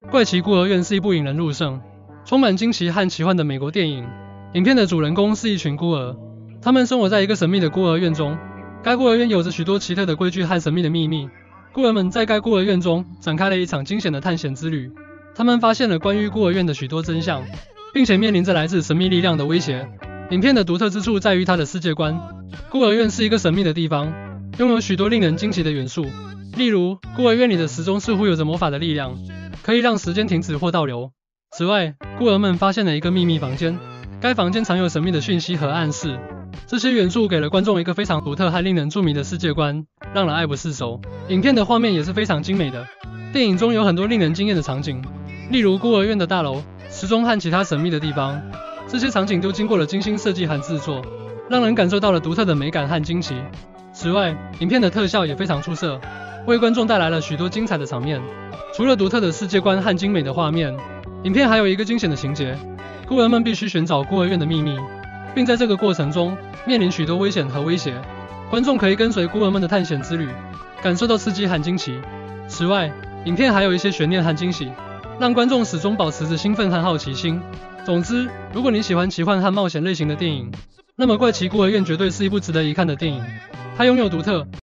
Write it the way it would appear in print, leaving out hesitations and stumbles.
怪奇孤儿院是一部引人入胜、充满惊奇和奇幻的美国电影。影片的主人公是一群孤儿，他们生活在一个神秘的孤儿院中。该孤儿院有着许多奇特的规矩和神秘的秘密。孤儿们在该孤儿院中展开了一场惊险的探险之旅。他们发现了关于孤儿院的许多真相，并且面临着来自神秘力量的威胁。影片的独特之处在于它的世界观。孤儿院是一个神秘的地方，拥有许多令人惊奇的元素。例如，孤儿院里的时钟似乎有着魔法的力量，可以让时间停止或倒流。此外，孤儿们发现了一个秘密房间，该房间藏有神秘的讯息和暗示。这些元素给了观众一个非常独特和令人着迷的世界观，让人爱不释手。影片的画面也是非常精美的，电影中有很多令人惊艳的场景，例如孤儿院的大楼、时钟和其他神秘的地方。这些场景都经过了精心设计和制作，让人感受到了独特的美感和惊奇。此外，影片的特效也非常出色，为观众带来了许多精彩的场面。除了独特的世界观和精美的画面，影片还有一个惊险的情节：孤儿们必须寻找孤儿院的秘密，并在这个过程中面临许多危险和威胁。观众可以跟随孤儿们的探险之旅，感受到刺激和惊奇。此外，影片还有一些悬念和惊喜，让观众始终保持着兴奋和好奇心。总之，如果你喜欢奇幻和冒险类型的电影，那么《怪奇孤儿院》绝对是一部值得一看的电影。它拥有独特